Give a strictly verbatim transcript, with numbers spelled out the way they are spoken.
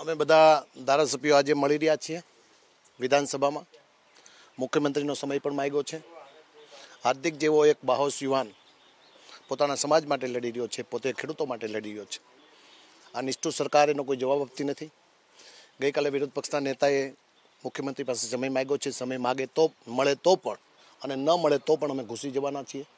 અમે બધા ધારાસભ્યો આજે મળી રહ્યા છીએ વિધાનસભામાં. મુખ્યમંત્રીનો સમય પણ માંગ્યો છે. હાર્દિક જેવો એક બાહોશ યુવાન પોતાના સમાજ માટે લડી રહ્યો છે, પોતે ખેડૂતો માટે લડી રહ્યો છે. આ નિષ્ઠુર સરકાર એનો કોઈ જવાબ આપતી નથી. ગઈકાલે વિરોધ પક્ષના નેતાએ મુખ્યમંત્રી પાસે સમય માંગ્યો છે. સમય માગે તો મળે તો પણ અને ન મળે તો પણ અમે ઘૂસી જવાના છીએ.